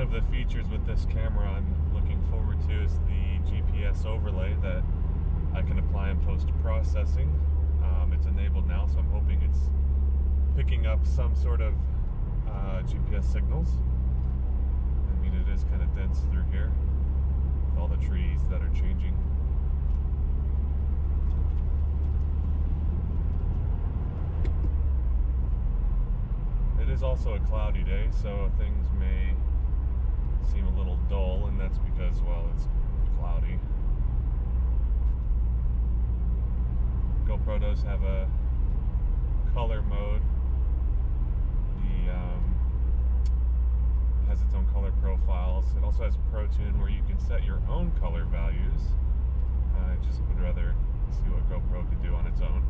of the features with this camera I'm looking forward to is the GPS overlay that I can apply in post-processing. It's enabled now, so I'm hoping it's picking up some sort of GPS signals. I mean, it is kind of dense through here with all the trees that are changing. It is also a cloudy day, so things may seem a little dull, and that's because, well, it's cloudy. GoPro does have a color mode. It has its own color profiles. It also has Pro Tune where you can set your own color values. I just would rather see what GoPro can do on its own.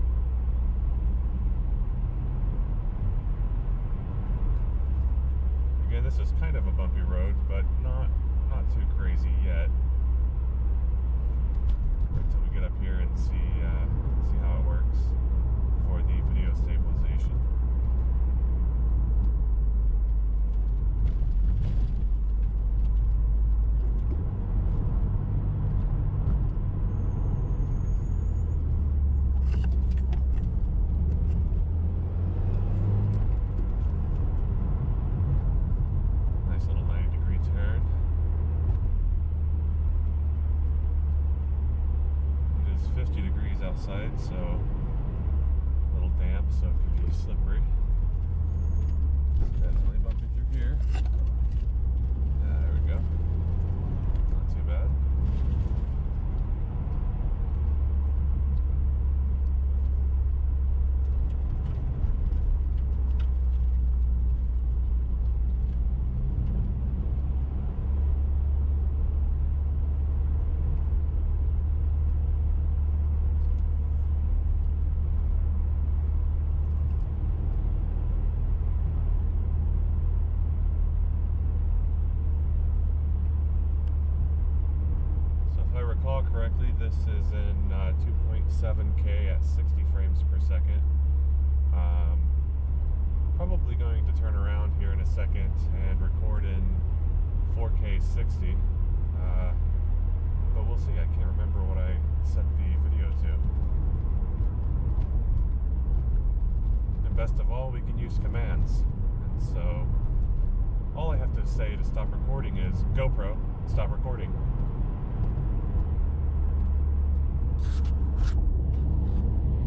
Again, this is kind of a bumpy road, but not too crazy yet. Until we get up here and see how it works for the video stabilization. Nice little 90-degree turn. It is 50 degrees outside, so a little damp, so it can be slippery. It's definitely bumpy through here. There we go. Not too bad. Correctly, this is in 2.7K at 60 frames per second. Probably going to turn around here in a second and record in 4K 60, but we'll see. I can't remember what I set the video to. And best of all, we can use commands, and so all I have to say to stop recording is GoPro, stop recording.